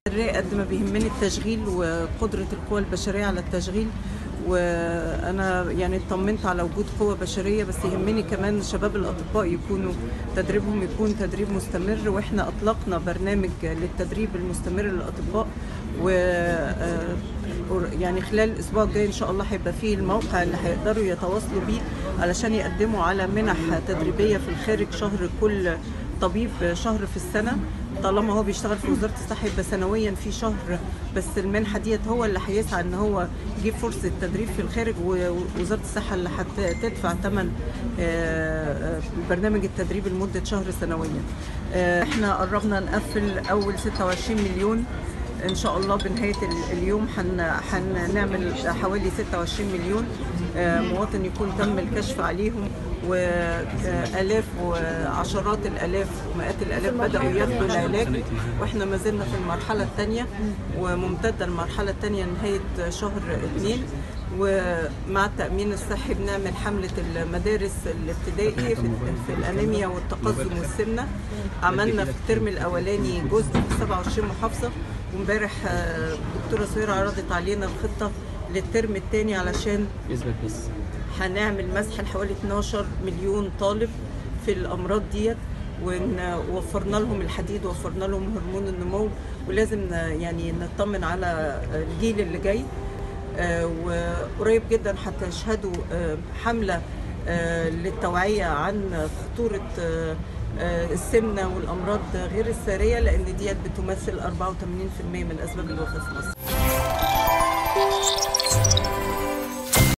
قد ما بيهمني التشغيل وقدرة القوى البشرية على التشغيل، وأنا يعني اطمنت على وجود قوة بشرية، بس يهمني كمان شباب الأطباء يكونوا تدريبهم يكون تدريب مستمر، وإحنا أطلقنا برنامج للتدريب المستمر للأطباء، و يعني خلال الأسبوع الجاي إن شاء الله هيبقى فيه الموقع اللي هيقدروا يتواصلوا بيه علشان يقدموا على منح تدريبية في الخارج شهر، كل طبيب شهر في السنة. طالما هو بيشتغل في وزارة الصحة يبقى سنويا في شهر، بس المنحة ديت هو اللي هيسعى ان هو يجيب فرصة تدريب في الخارج، ووزارة الصحة اللي هتدفع ثمن برنامج التدريب لمدة شهر سنويا. احنا قربنا نقفل اول 26 مليون ان شاء الله. بنهاية اليوم هنعمل حوالي 26 مليون مواطن يكون تم الكشف عليهم، وآلاف وعشرات الآلاف ومئات الآلاف بدأوا ياخدوا العلاج، واحنا ما زلنا في المرحلة الثانية وممتدة المرحلة الثانية نهاية شهر 2. ومع التأمين الصحي بنعمل حملة المدارس الابتدائي في الأنيميا والتقزم والسمنة. عملنا في الترم الأولاني جزء في 27 محافظة، وامبارح الدكتورة سهير عرضت علينا الخطة للترم الثاني علشان هنعمل مسح لحوالي 12 مليون طالب في الأمراض ديت، ووفرنا لهم الحديد ووفرنا لهم هرمون النمو، ولازم يعني نطمن على الجيل اللي جاي. وقريب جدا هتشهدوا حملة للتوعية عن خطورة السمنة والأمراض غير السارية، لأن ديت بتمثل 84% من أسباب الوفاة في مصر.